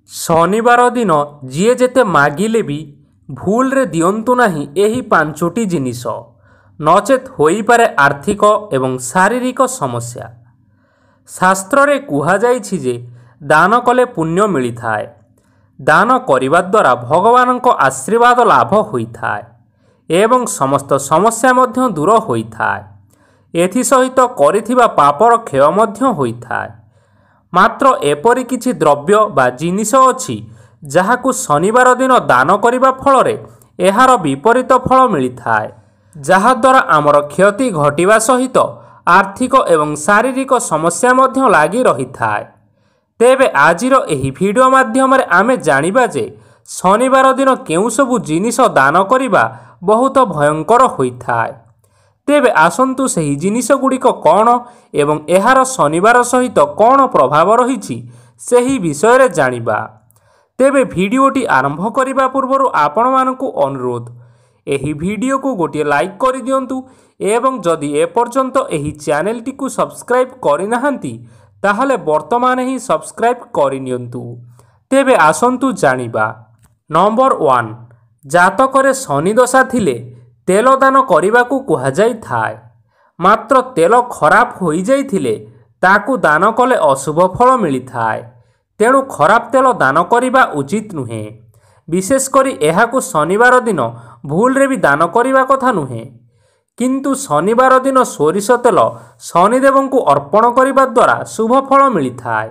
शनिवार दिन जी जेते मागिले भी भूल रे दियंतु नाही एही पांचोटी जिनिस नचेत होई पारे आर्थिक एवं शारीरिक समस्या। शास्त्र रे कुहा जाइछि जे दान कले पुण्य मिली थाए। दान करिबा द्वारा भगवानक आशीर्वाद लाभ होइथाए एवं समस्त समस्या मध्य दूर होइथाए। एथि सहित करिथिबा पापर क्षय मध्य होइथाए। मात्र एपरि किछि द्रव्य बा जिनिस अछि जाहाकु शनिवार दिन दान करिबा फଳରେ एहार विपरीत फल मिलिथाए, जाहाद्वारा आमर क्षति घटिबा सहित आर्थिक एवं शारीरिक समस्या मध्य लागी रहिथाए। तेबे आजिर एही भिडियो माध्यम रे आमे जानिबा जे शनिवार दिन केउ सबु जिनिस दान करिबा बहुत भयंकर होइथाए। तेबे आसंतु सही जिनिस गुड़िक कौन एवं एहार शनिवार सहित कौन प्रभाव रही सही विषय रे जानिबा। तेबे भिडियोटी आरंभ करिबा पूर्वरु आपण मानकु अनुरोध, एही भिडियो को गोटे लाइक करि दियंतु एवं जदि एपर्यंत एही चैनल टी को सब्सक्राइब करि नाहंती ताहले वर्तमान ही सब्सक्राइब करि नियंतु। तेबे आसंतु जानिबा। नंबर 1, जातकरे शनि दशा थिले तेल दान करिबाकू कुहा जाई थाए। मात्र तेल खराब होई जाइथिले ताकू दान कले अशुभ फल मिली थाए। तेणु खराब तेल दान करिबा उचित नुहे। विशेष करी एहाकू शनिवार दिन भूल रे भी दान करिबा कथा नुहे। किंतु शनिवार दिन सोरिष तेल शनिदेवंकु अर्पण करिबा द्वारा शुभ फल मिली थाए।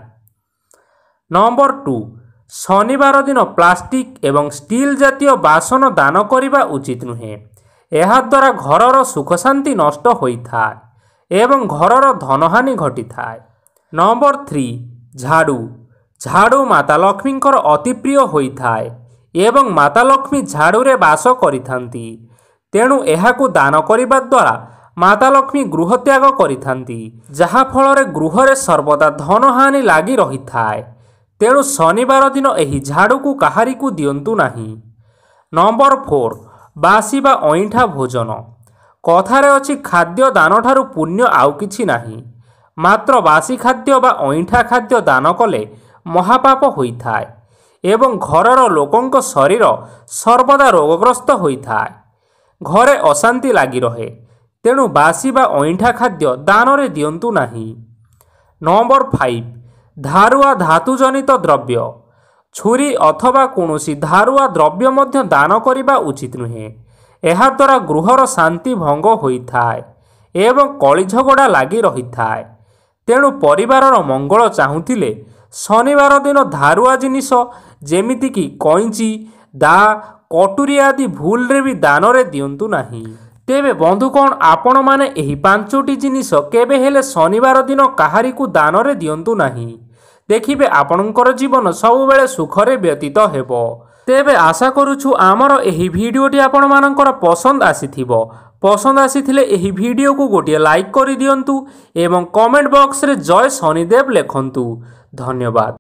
नंबर 2, शनिवार दिन प्लास्टिक एवं स्टील जातीय बासन दान करिबा उचित नुहे। एहा द्वारा घरर सुख शांति नष्ट होइथाए एवं घरर धनहानि घटी थाए। नंबर 3, झाड़ू। झाड़ू माता लक्ष्मींकर अति प्रिय होइथाए एवं माता लक्ष्मी झाड़ू रे बास करिथांती। तेणु एहाकू दान करिबा द्वारा माता लक्ष्मी गृह त्याग करिथांती, जहा फଳରେ गृहरे सर्वदा धनहानि लागी रहिथाए। तेणु शनिवार दिन एही झाड़ू को काहारी को दियंतु नाही। नंबर 4, बासी बा अईठा भोजन। कथारे अछि खाद्य दान ठारू पुण्य आउ किछि नाही। मात्र बासी खाद्य बा अईठा खाद्य दान कले महापाप होइथाए एवं घरर लोकंक शरीर सर्वदा रोगग्रस्त होइथाए। घरे अशांति लागी रहे। तेणु बासी बा अईठा खाद्य दान रे दियंतु नाही। नंबर 5, धारुआ धातु जनित द्रव्य। छुरी अथवा कौनसी धारुआ द्रव्य मध्य दान करिबा उचित नुहे। एहा द्वारा गृहर शांति भंग होइथाए एवं कଳି झगड़ा लागी रहिथाए। तेणु परिवारर मंगल चाहुथिले शनिवार दिन धारुआ जिनिस जेमिति कि कईंची, दा, कटुरी आदि भूल रे भी दान रे दियंतु नाही। तेबे बंधुगण, आपण माने एही पांचोटी जिनिस केबे हेले शनिवार दिन काहारी को दान रे दियंतु नाही। देखिबे आपणकर जीवन सब बेले सुखरे व्यतीत हेबो। तेबे आशा करूछु आमर एही भिडियोटी आपण मानकर पसंद आसीथिबो। पसंद आसीथिले एही भिडियो को गोटे लाइक करि दियंतु एवं कमेंट बॉक्स रे जय शनिदेव लेखंतु। धन्यवाद।